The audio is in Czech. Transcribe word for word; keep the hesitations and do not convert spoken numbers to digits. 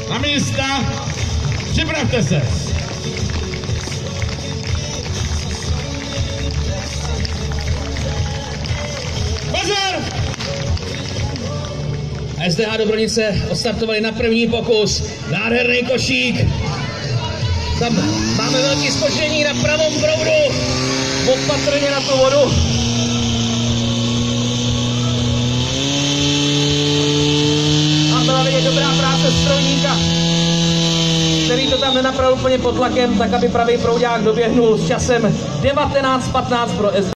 Na místa, připravte se. Pozor! S D H Dobronice odstartovali na první pokus. Nádherný košík. Tam máme velký zpoždění na pravom proudu. Opatrně na tu vodu. A byla vidět dobrá práce strojníka, který to tam nenapravil úplně pod tlakem, tak aby pravý proudák doběhnul s časem devatenáct patnáct pro S D H.